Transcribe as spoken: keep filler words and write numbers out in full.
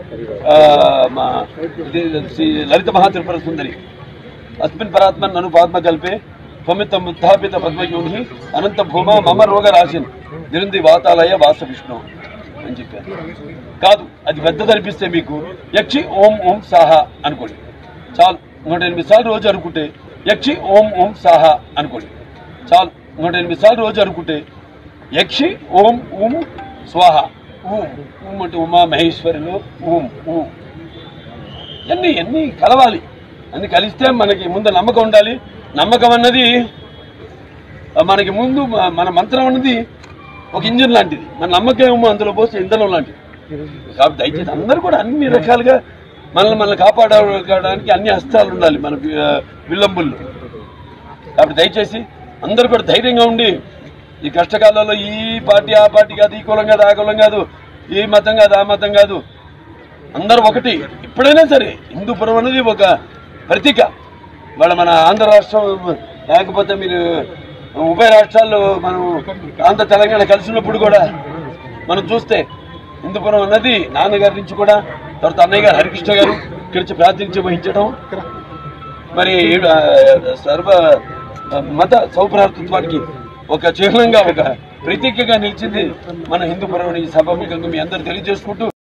ललित महात्रिपुर सुंदरी अस्मिन् परात्मन् ननु पाद्मकल्पे त्वमित्तम् उत्थापित पद्मयोनि अनंत भूमा मम रोगराशिन् निरुंधि वातालय वास विष्णु అని చెప్పారు. కాదు అది పెద్దది అనిపిస్తే మీకు యక్షి ఓం ఓం సాహా అనుకోండి చాలు. నూట ఎనిమిది సార్లు రోజు అనుకుంటే యక్షి ఓం ఓం సాహా అనుకోండి చాలు. నూట ఎనిమిది సార్లు రోజు అనుకుంటే యక్షి ఓం ఓం స్వాహ ఊం ఊం అంటే ఉమా మహేశ్వరులు ఊం ఊం ఎన్ని ఎన్ని కలవాలి. అన్ని కలిస్తే మనకి ముందు నమ్మకం ఉండాలి. నమ్మకం అన్నది మనకి ముందు మన మంత్రం అన్నది ఒక ఇంజిన్ లాంటిది. మన నమ్మకం ఏమో అందులో పోస్తే ఇంధనం లాంటిది. కాబట్టి దయచేసి అందరూ కూడా అన్ని రకాలుగా మనల్ని మనల్ని కాపాడడానికి అన్ని హస్తాలు ఉండాలి మన విల్లంబుల్లో. కాబట్టి దయచేసి అందరూ కూడా ధైర్యంగా ఉండి ఈ కష్టకాలంలో ఈ పార్టీ ఆ పార్టీ కాదు, ఈ కులం కాదు ఆ కులం కాదు, ఈ మతం కాదు ఆ మతం కాదు, అందరూ ఒకటి. ఇప్పుడైనా సరే హిందూపురం అనేది ఒక ప్రతీక. వాళ్ళ మన ఆంధ్ర రాష్ట్రం లేకపోతే మీరు ఉభయ రాష్ట్రాల్లో మనం ఆంధ్ర తెలంగాణ కలిసినప్పుడు కూడా మనం చూస్తే హిందూపురం అన్నది నాన్నగారి నుంచి కూడా తర్వాత అన్నయ్య గారు హరికృష్ణ గారు ఇక్కడి నుంచి ప్రాతినిధ్యం వహించడం, మరి సర్వ మత సౌభ్రాతృత్వానికి ఒక చిహ్నంగా ఒక ప్రతీకగా నిలిచింది మన హిందూపురం. ఈ సభాముఖంగా మీ అందరూ తెలియజేసుకుంటూ